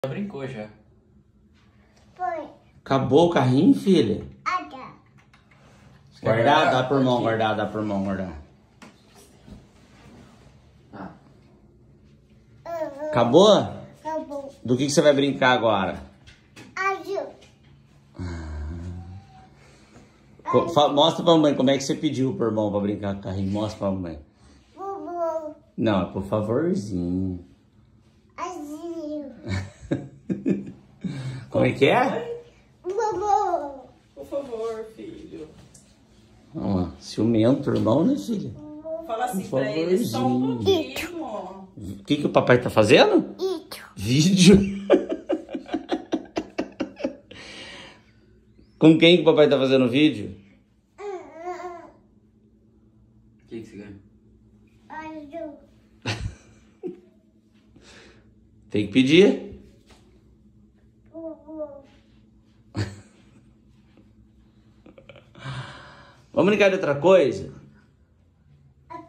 Já brincou já. Foi. Acabou o carrinho, filha? Ada. Guardar, dá por mão, guardar, dá por mão, guardar. Ah. Acabou? Acabou. Do que você vai brincar agora? Azul. Mostra pra mamãe como é que você pediu pro irmão pra brincar com o carrinho. Mostra pra mamãe. Bubu. Não, é por favorzinho. Azul. Como é que é? Bubu. Por favor, filho. Ó, ciumento, irmão, né, filha? Fala assim Por pra ele, só um favorzinho. pouquinho, ó. O que o papai tá fazendo? Isso. Vídeo. Com quem que o papai tá fazendo vídeo? O que você ganha? Azul. Tem que pedir. Bubu. Vamos brincar de outra coisa?